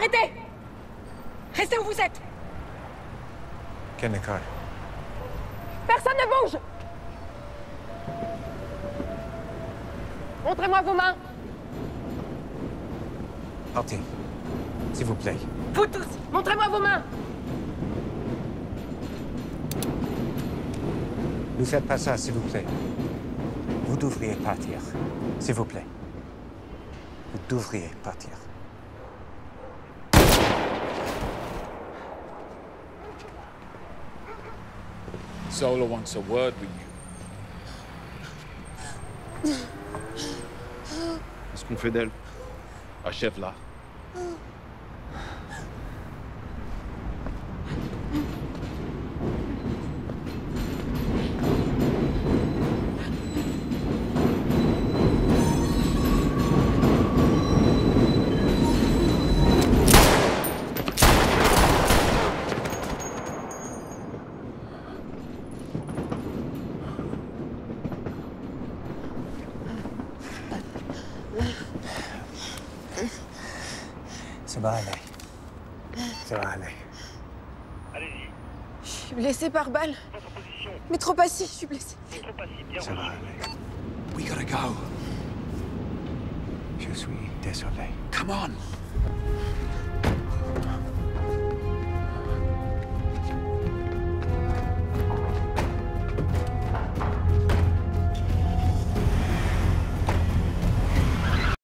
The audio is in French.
Arrêtez! Restez où vous êtes! Kennecott. Personne ne bouge! Montrez-moi vos mains! Partez. S'il vous plaît. Vous tous! Montrez-moi vos mains! Ne faites pas ça, s'il vous plaît. Vous devriez partir. S'il vous plaît. Vous devriez partir. Zola wants a word with you. Qu'est-ce qu'on fait d'elle? Achève-la. Ça va aller. Ça va aller. Allez-y. Je suis blessée par balle. Votre position. Mais trop passif, je suis blessée. Trop passif. Bien Ça va reçu. aller. We gotta go. Je suis désolé. Come on.